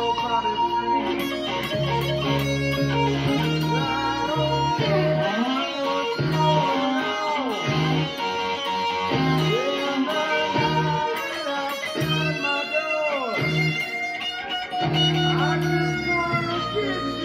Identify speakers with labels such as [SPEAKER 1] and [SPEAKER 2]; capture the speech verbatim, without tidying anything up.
[SPEAKER 1] nobody free. I don't care what's going on. In the night outside my door, I just wanna get